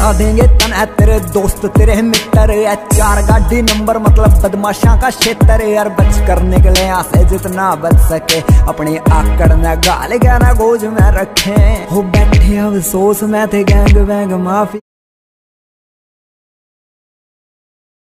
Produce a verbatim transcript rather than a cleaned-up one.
बता देंगे तन है तेरे दोस्त तेरे मित्र है। चार गाड़ी नंबर मतलब बदमाशा का क्षेत्र यार। बच कर निकले यहाँ से जितना बच सके, अपनी आकड़ में गाल गाना गोज में रखे। हो बैठे अफसोस में थे गैंग वैंग माफी।